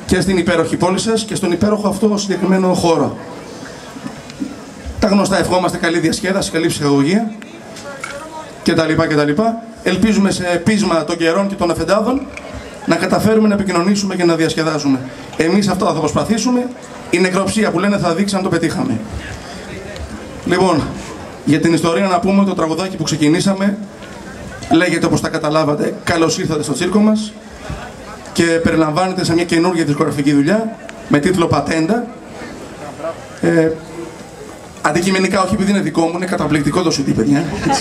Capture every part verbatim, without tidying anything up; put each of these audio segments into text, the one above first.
και στην υπέροχη πόλη σας και στον υπέροχο αυτό συγκεκριμένο χώρο. Τα γνωστά, ευχόμαστε καλή διασκέδαση, καλή ψυχαγωγία κτλ. κτλ. Ελπίζουμε σε πείσμα των καιρών και των αφεντάδων να καταφέρουμε να επικοινωνήσουμε και να διασκεδάσουμε. Εμείς αυτό θα προσπαθήσουμε. Η νεκροψία που λένε θα δείξει αν το πετύχαμε. Λοιπόν, για την ιστορία να πούμε το τραγουδάκι που ξεκινήσαμε λέγεται, όπως τα καταλάβατε, καλώς ήρθατε στο τσίρκο μας και περιλαμβάνεται σε μια καινούργια δισκογραφική δουλειά με τίτλο Πατέντα. Ε, αντικειμενικά, όχι επειδή είναι δικό μου, είναι καταπληκτικό το σιντί, παιδιά.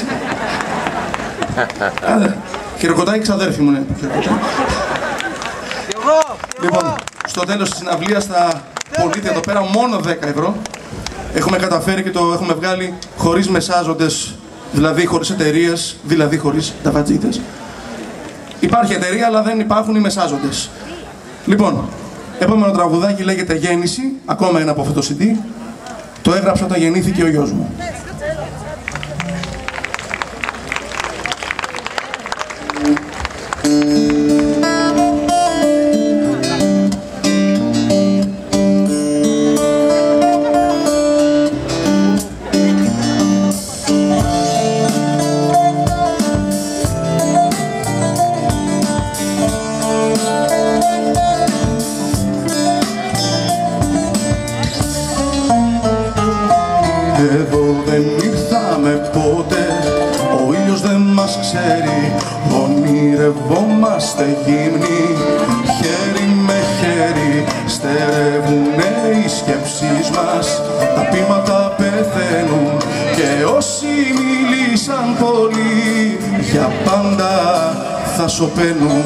Χειροκροτάει ξαδέρφη μου, ναι. Λοιπόν, στο τέλος της συναυλίας θα πωλείτε εδώ πέρα μόνο δέκα ευρώ. Έχουμε καταφέρει και το έχουμε βγάλει χωρίς μεσάζοντες, δηλαδή χωρίς εταιρείες, δηλαδή χωρίς ταβατζίτες. Υπάρχει εταιρεία, αλλά δεν υπάρχουν οι μεσάζοντες. Λοιπόν, επόμενο τραγουδάκι λέγεται Γέννηση, ακόμα ένα από αυτό το σιντί. Το έγραψα όταν γεννήθηκε ο γιος μου. Εδώ δεν ήρθαμε ποτέ, ο ήλιος δεν μας ξέρει. Ονειρευόμαστε γύμνοι, χέρι με χέρι. Στερεύουνε οι σκέψεις μας, τα πείματα πεθαίνουν. Και όσοι μίλησαν πολύ, για πάντα θα σωπαίνουν.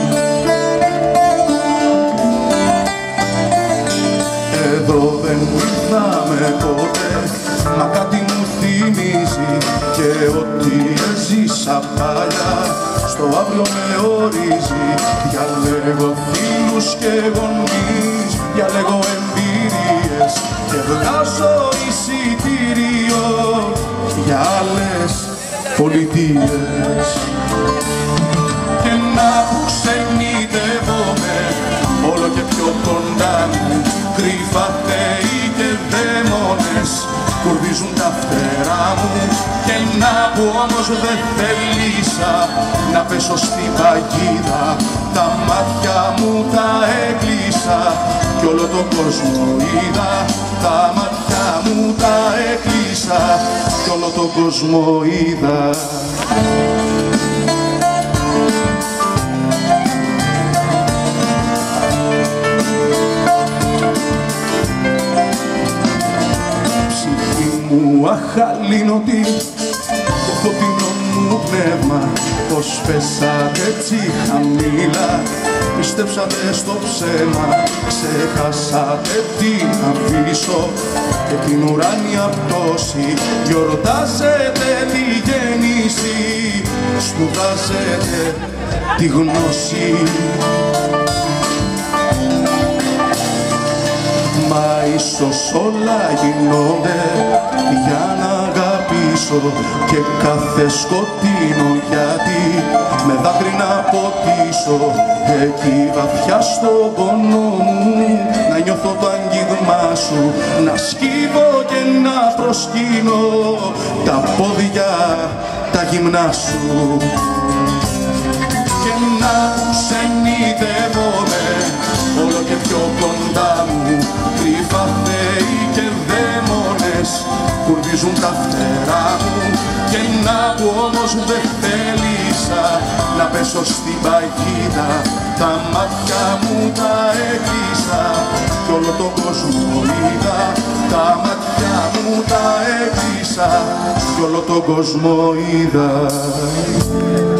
Εδώ δεν ήρθαμε ποτέ, μα κάτι μου θυμίζει και ό,τι έζησα παλιά στο αύριο με ορίζει. Διαλέγω φίλους και γονείς, διαλέγω εμπειρίες και βγάζω εισιτήριο για άλλες πολιτείες. Και να που ξενιτεύομαι όλο και πιο κοντά μου, κρύβα θεοί και δαίμονες κουρδίζουν τα φτερά μου. Και να που όμως δεν θέλησα να πέσω στην παγίδα, τα μάτια μου τα έκλεισα κι όλο τον κόσμο είδα. Τα μάτια μου τα έκλεισα κι όλο τον κόσμο είδα. Μου αχαλήνωτη το φωτεινό μου πνεύμα, πως πέσατε έτσι χαμηλά, πιστέψατε στο ψέμα, ξεχάσατε τι να αφήσω και την ουράνια πτώση. Γιορτάζετε τη γέννηση, σπουδάζετε τη γνώση. Μα ίσως όλα γινόνται για να αγαπήσω και κάθε σκοτεινό γιατί με δάκρυ να ποτίσω. Εκεί βαθιά στον πόνο μου να νιώθω το αγγίγμά σου, να σκύβω και να προσκύνω τα πόδια τα γυμνά σου. Και να ξενιτεύομαι όλο και πιο κοντά μου, κρύβα θεοί και δαίμονες κουρδίζουν τα φτερά μου. Και να που όμως δεν θέλησα να πέσω στην παγίδα, τα μάτια μου τα έκλεισα κι όλο τον κόσμο είδα. Τα μάτια μου τα έκλεισα κι όλο τον κόσμο είδα.